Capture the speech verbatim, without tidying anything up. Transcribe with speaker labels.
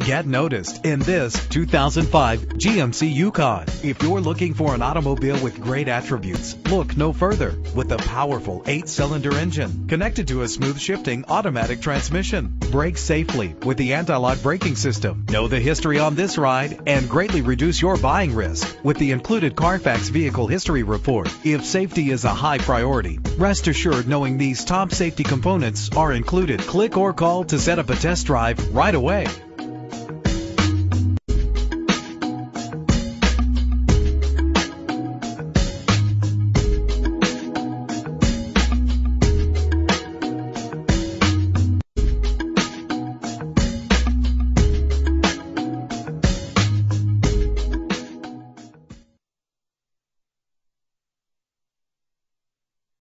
Speaker 1: Get noticed in this two thousand five G M C Yukon. If you're looking for an automobile with great attributes, look no further. With a powerful eight-cylinder engine connected to a smooth shifting automatic transmission, brake safely with the anti-lock braking system. Know the history on this ride and greatly reduce your buying risk with the included Carfax Vehicle History Report. If safety is a high priority, rest assured knowing these top safety components are included. Click or call to set up a test drive right away.